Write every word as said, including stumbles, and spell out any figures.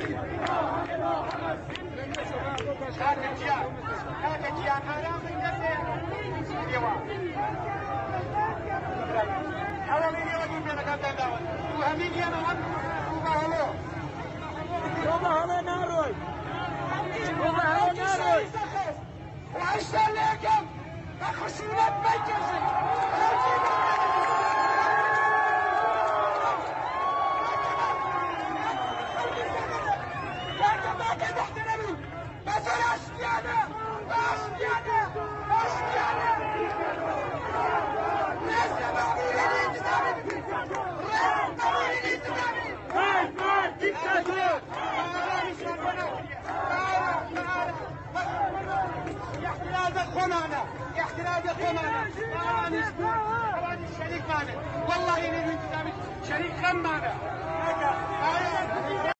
وعشنا لكم خشونات ما يكفي احتلال الخمانة الشريك معنا والله شريك خم معنا